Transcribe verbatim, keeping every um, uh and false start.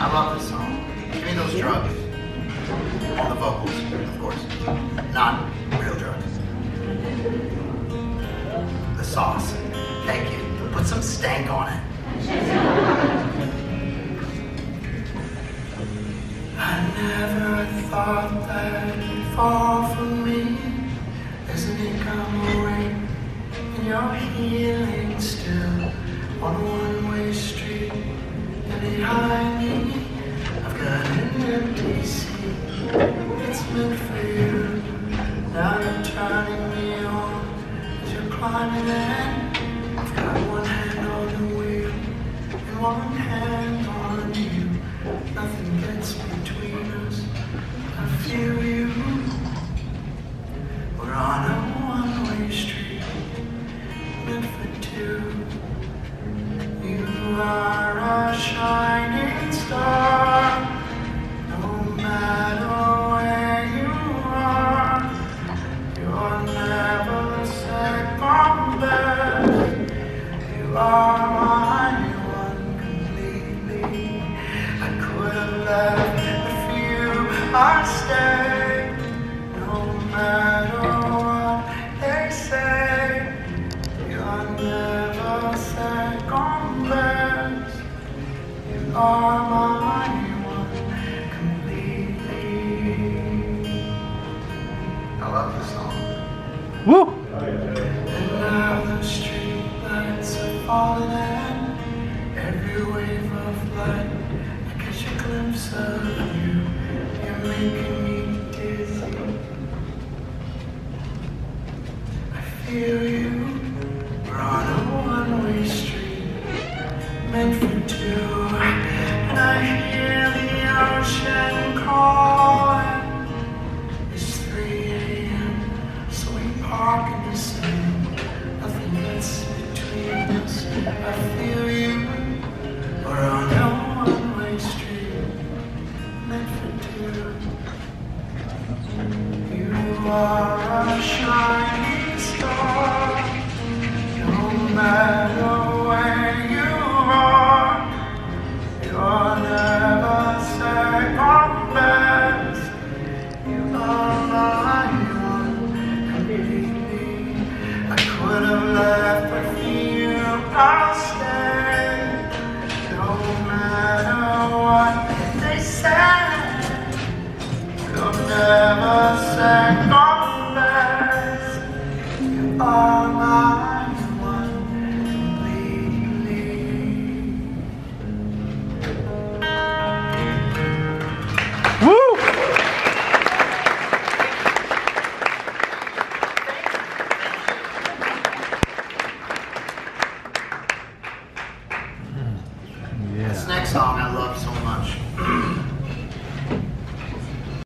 I love this song. Give me those drugs. On the vocals, of course. Not real drugs. The sauce. Thank you. Put some stank on it. I never thought that you'd fall for me. Isn't it come away? And you're healing still on a one-way street. And behind me, I've got an empty seat. It's meant for you. Now you're turning me on as you're climbing in. I've got one hand on the wheel and one hand on you. Nothing gets between us. I feel you. We're on a one-way street, meant for two. You are a shining star, no matter where you are. You're never second best. You are my one completely. I could have left if you are staying, no matter what they say. You're never second best. You are my one completely. I love this song. Woo! And now the street lights are falling in. Every wave of light, I catch a glimpse of you. You're making me dizzy. I feel you. We're on a one-way street, meant for two. And I hear the ocean calling. It's three a m, so we park in the sand. Nothing gets between us. I feel you. We're on a one-way street, meant for two. You are a shining star, no matter where you are. You're never second best. You are my one completely. I could have left with you. I'll stay, no matter what they say. You're never second best. You are my one completely. Woo! This next song I love so